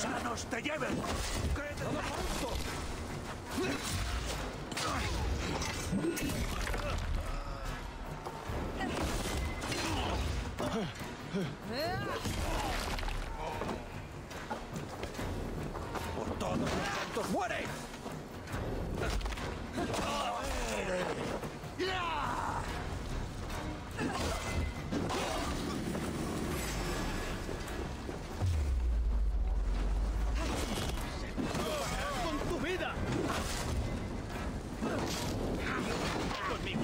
gusanos te lleven! ¡Por todos los santos, muere! ¡Con tu vida! ¡Conmigo!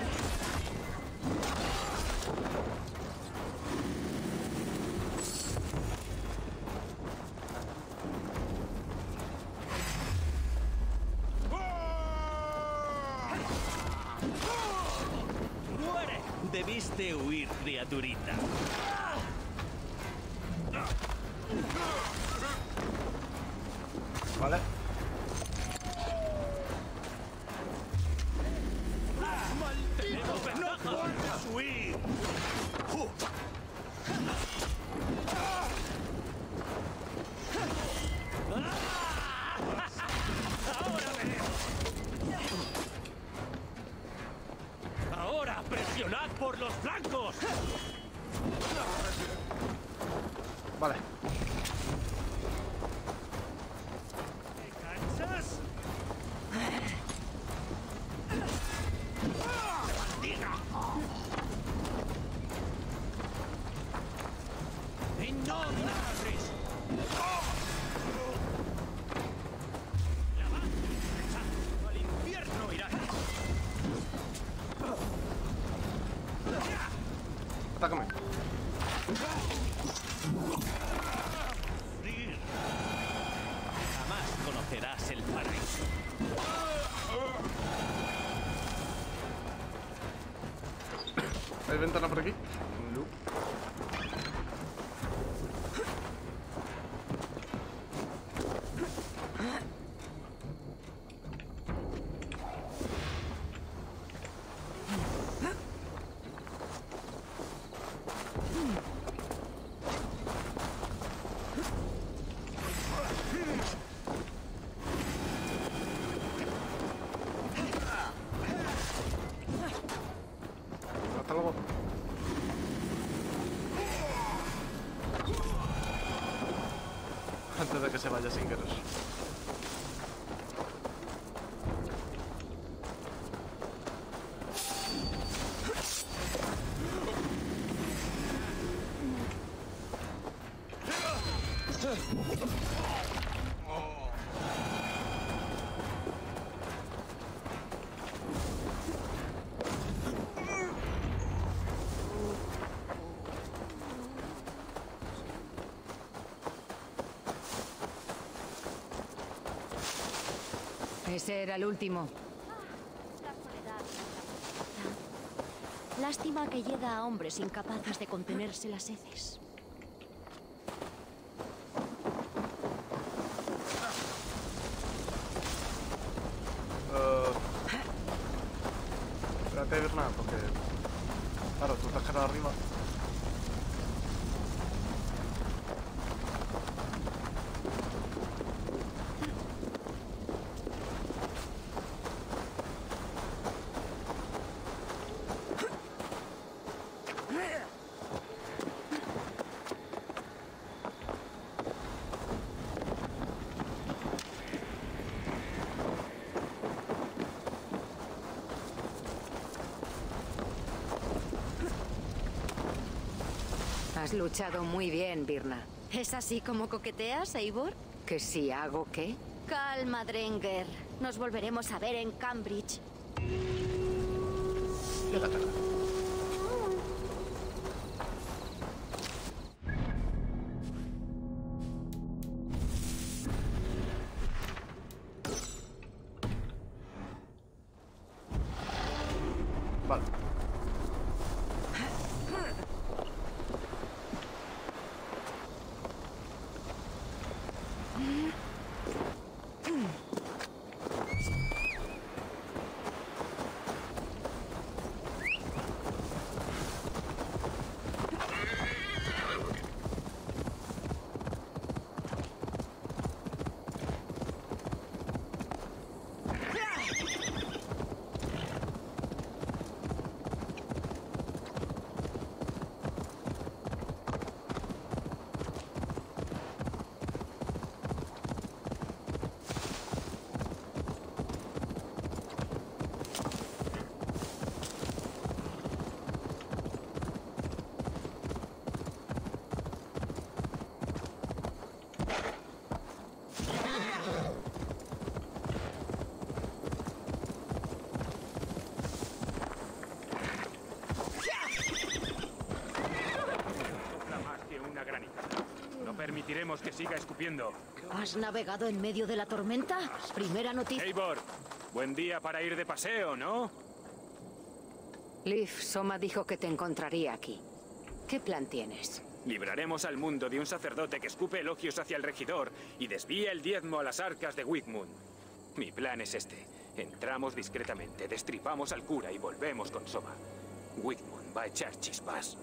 ¡Muere! Debiste huir, criaturita. Vale. ¡Maldito! ¡No puedes huir! ¡Ahora presionad por los flancos! Vale. ¿Te cansas? ¡Innominables! ¡La va! ¡Al infierno irás! Atácame. ¡Sufrir! Jamás conocerás el paraíso. ¿Hay ventana por aquí? No. Hasta luego. Antes de que se vaya sin querer. Ese era el último. La soledad. Lástima que llega a hombres incapaces de contenerse las heces. Espérate, Birna, porque... Claro, tú estás quedado arriba. Has luchado muy bien, Birna. ¿Es así como coqueteas, Eivor? ¿Que si hago qué? Calma, Drengar. Nos volveremos a ver en Cambridge. Vale. siga escupiendo. ¿Has navegado en medio de la tormenta? Primera noticia. Eivor, buen día para ir de paseo, ¿no? Liv, Soma dijo que te encontraría aquí. ¿Qué plan tienes? Libraremos al mundo de un sacerdote que escupe elogios hacia el regidor y desvía el diezmo a las arcas de Wigmund. Mi plan es este. Entramos discretamente, destripamos al cura y volvemos con Soma. Wigmund va a echar chispas.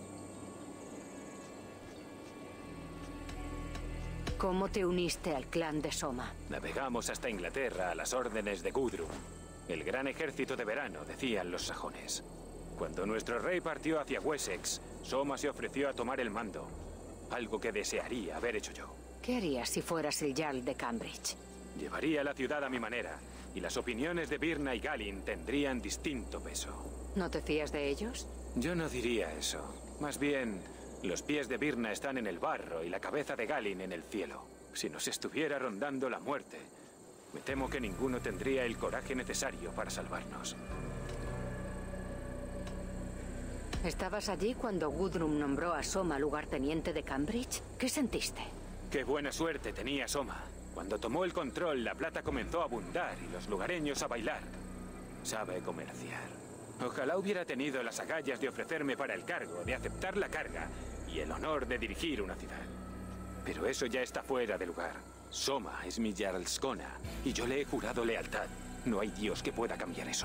¿Cómo te uniste al clan de Soma? Navegamos hasta Inglaterra a las órdenes de Gudrun. El gran ejército de verano, decían los sajones. Cuando nuestro rey partió hacia Wessex, Soma se ofreció a tomar el mando. Algo que desearía haber hecho yo. ¿Qué harías si fueras el Jarl de Cambridge? Llevaría la ciudad a mi manera, y las opiniones de Birna y Galin tendrían distinto peso. ¿No te fías de ellos? Yo no diría eso. Más bien, los pies de Birna están en el barro y la cabeza de Galin en el cielo. Si nos estuviera rondando la muerte, me temo que ninguno tendría el coraje necesario para salvarnos. ¿Estabas allí cuando Gudrun nombró a Soma lugarteniente de Cambridge? ¿Qué sentiste? Qué buena suerte tenía Soma. Cuando tomó el control, la plata comenzó a abundar y los lugareños a bailar. Sabe comerciar. Ojalá hubiera tenido las agallas de ofrecerme para el cargo, de aceptar la carga y el honor de dirigir una ciudad. Pero eso ya está fuera de lugar. Soma es mi Jarlskona y yo le he jurado lealtad. No hay Dios que pueda cambiar eso.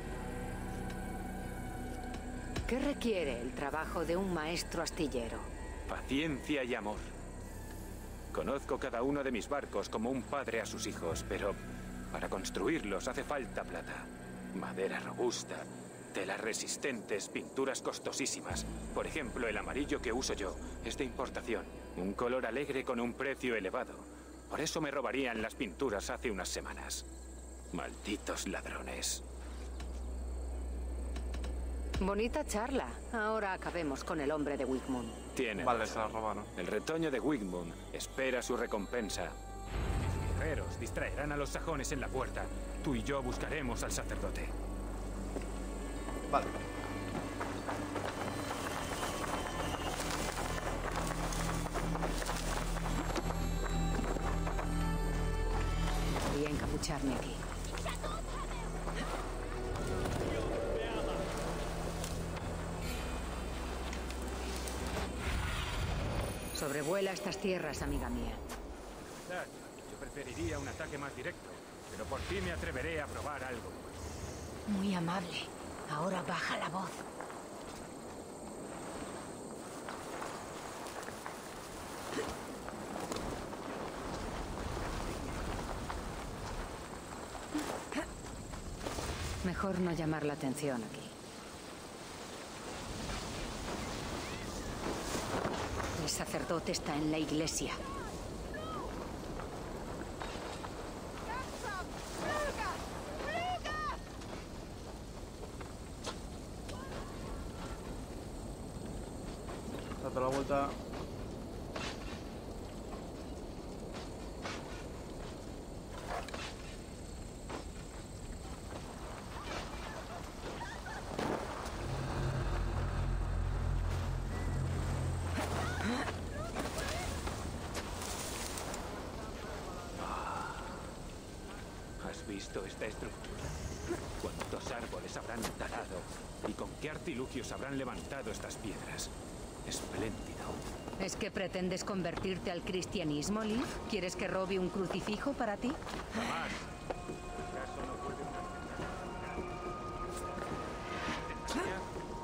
¿Qué requiere el trabajo de un maestro astillero? Paciencia y amor. Conozco cada uno de mis barcos como un padre a sus hijos, pero para construirlos hace falta plata. Madera robusta, telas resistentes, pinturas costosísimas. Por ejemplo, el amarillo que uso yo es de importación. Un color alegre con un precio elevado. Por eso me robarían las pinturas hace unas semanas. Malditos ladrones. Bonita charla. Ahora acabemos con el hombre de Wigmund. Tienen Vale, razón. se la robaron. El retoño de Wigmund espera su recompensa. Mis guerreros distraerán a los sajones en la puerta. Tú y yo buscaremos al sacerdote. Vale. Voy a encapucharme aquí. Sobrevuela estas tierras, amiga mía. Yo preferiría un ataque más directo, pero por ti me atreveré a probar algo. Muy amable. Ahora baja la voz. Mejor no llamar la atención aquí. El sacerdote está en la iglesia. Date la vuelta. ¿Has visto esta estructura? ¿Cuántos árboles habrán talado? ¿Y con qué artilugios habrán levantado estas piedras? Espléndido. ¿Es que pretendes convertirte al cristianismo, Liv? ¿Quieres que robe un crucifijo para ti? Jamás. ¿Acaso no puede una ¿Tentaría?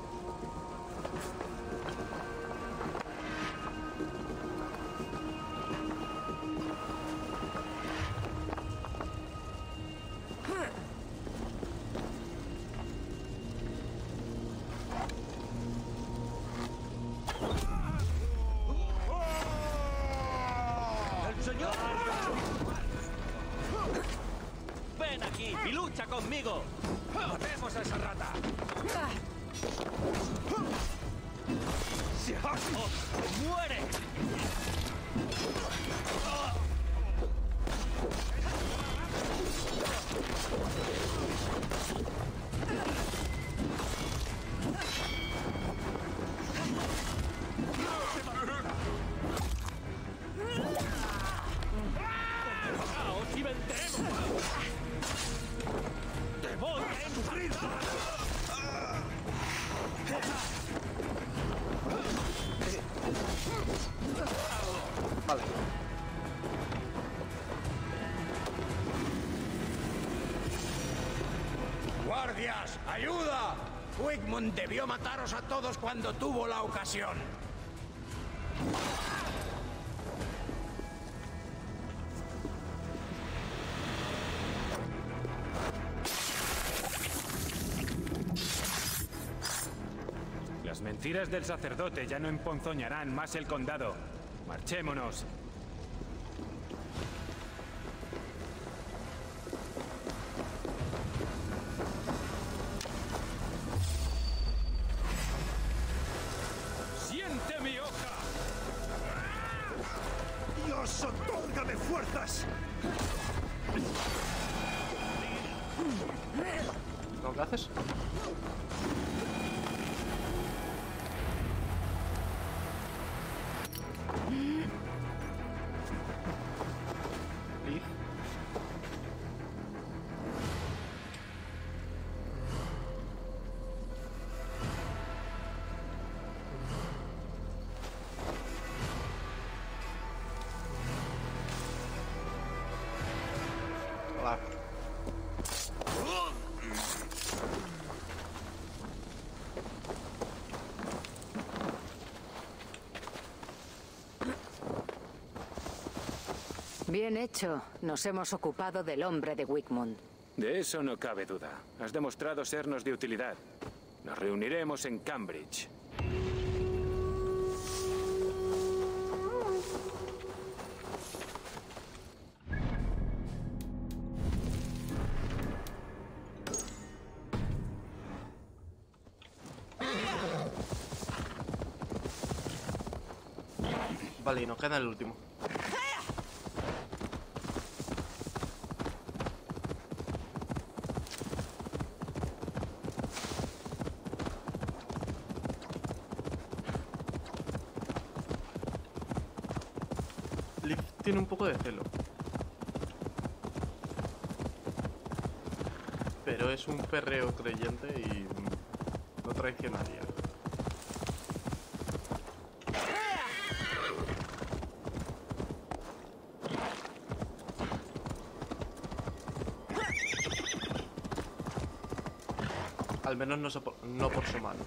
¡El señor! ¡Ven aquí y lucha conmigo! ¡Matemos a esa rata! ¡Oh, ¡muere! gracias! ¡Ayuda! Wigmund debió mataros a todos cuando tuvo la ocasión. Las mentiras del sacerdote ya no emponzoñarán más el condado. Marchémonos. ¡Siente mi hoja! ¡Dios, otórgame fuerzas! ¿No qué haces? Leaf. Hola. Bien hecho. Nos hemos ocupado del hombre de Wigmund. De eso no cabe duda. Has demostrado sernos de utilidad. Nos reuniremos en Cambridge. Vale, y nos queda el último. Leaf tiene un poco de celo. Pero es un perreo creyente y no traicionaría. Al menos no por su mano.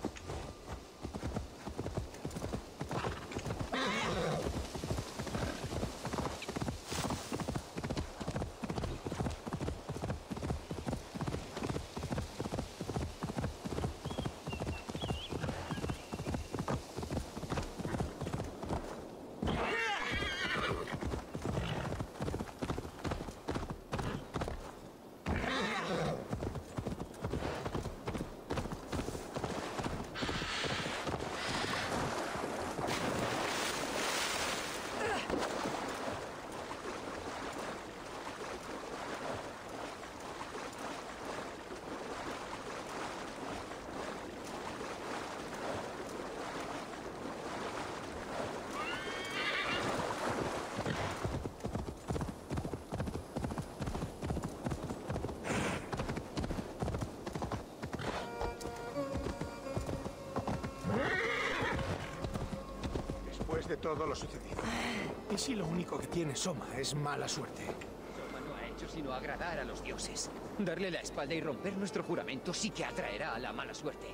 Después de todo lo sucedido, ¿y si lo único que tiene Soma es mala suerte? Soma no ha hecho sino agradar a los dioses. Darle la espalda y romper nuestro juramento sí que atraerá a la mala suerte.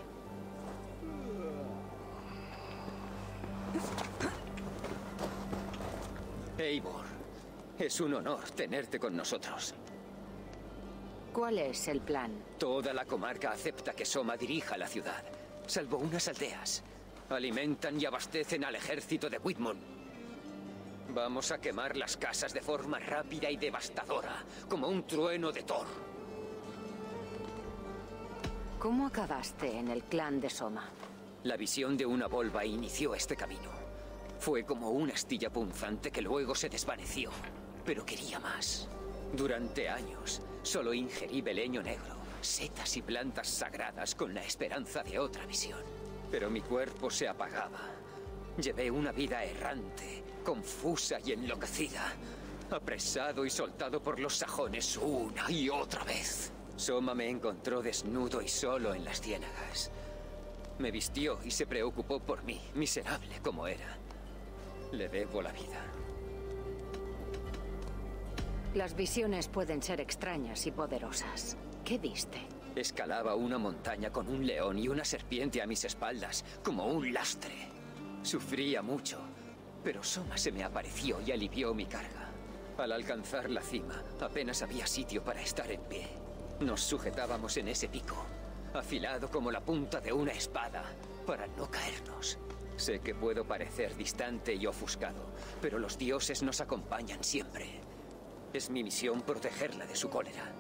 Eivor, es un honor tenerte con nosotros. ¿Cuál es el plan? Toda la comarca acepta que Soma dirija la ciudad, salvo unas aldeas. Alimentan y abastecen al ejército de Wigmund. Vamos a quemar las casas de forma rápida y devastadora, como un trueno de Thor. ¿Cómo acabaste en el clan de Soma? La visión de una volva inició este camino. Fue como una astilla punzante que luego se desvaneció, pero quería más. Durante años, solo ingerí beleño negro, setas y plantas sagradas con la esperanza de otra visión. Pero mi cuerpo se apagaba. Llevé una vida errante, confusa y enloquecida. Apresado y soltado por los sajones una y otra vez. Soma me encontró desnudo y solo en las ciénagas. Me vistió y se preocupó por mí, miserable como era. Le debo la vida. Las visiones pueden ser extrañas y poderosas. ¿Qué viste? Escalaba una montaña con un león y una serpiente a mis espaldas, como un lastre. Sufría mucho, pero Soma se me apareció y alivió mi carga. Al alcanzar la cima, apenas había sitio para estar en pie. Nos sujetábamos en ese pico, afilado como la punta de una espada, para no caernos. Sé que puedo parecer distante y ofuscado, pero los dioses nos acompañan siempre. Es mi misión protegerla de su cólera.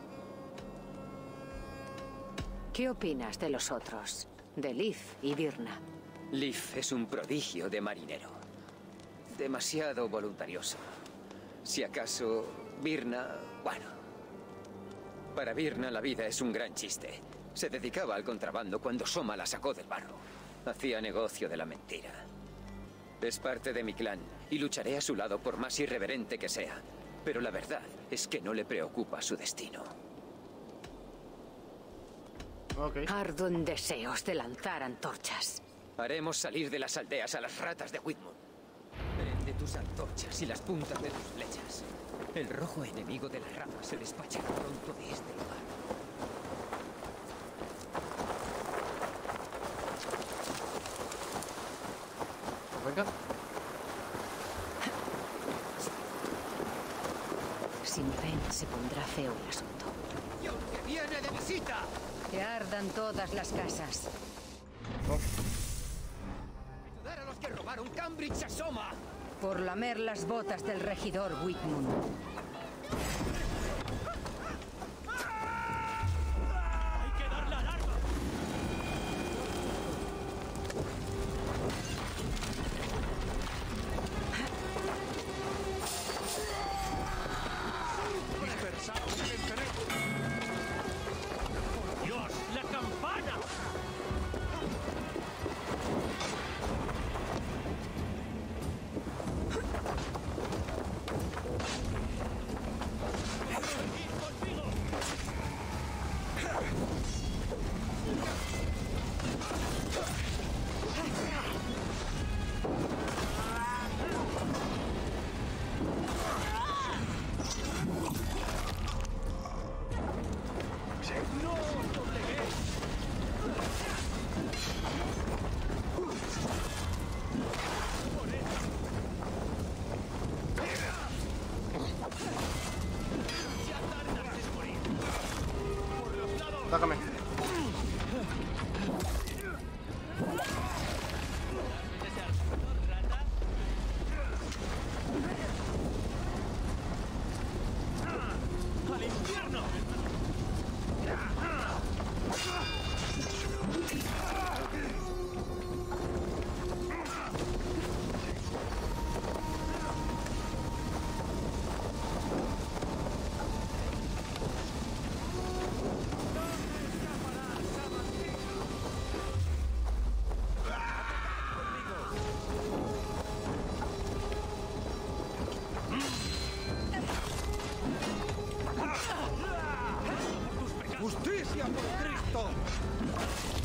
¿Qué opinas de los otros? De Leif y Birna. Leif es un prodigio de marinero. Demasiado voluntarioso. Si acaso, Birna... bueno. Para Birna la vida es un gran chiste. Se dedicaba al contrabando cuando Soma la sacó del barro. Hacía negocio de la mentira. Es parte de mi clan y lucharé a su lado por más irreverente que sea. Pero la verdad es que no le preocupa su destino. Ok. Ardo en deseos de lanzar antorchas. Haremos salir de las aldeas a las ratas de Whitmore. Prende tus antorchas y las puntas de tus flechas. El rojo enemigo de la rama se despachará pronto de este lugar. Venga. Si me ven, se pondrá feo el asunto. ¡Y aunque viene de visita! Que ardan todas las casas. ¡Ayudar a los que robaron Cambridge a Soma! Por lamer las botas del regidor Whitmund. ¡Hay que darle alarma! Dispersados y venceremos. ¡Por Dios! ¡La campana! Sácame. ¡Al infierno! ¡Justicia por Cristo!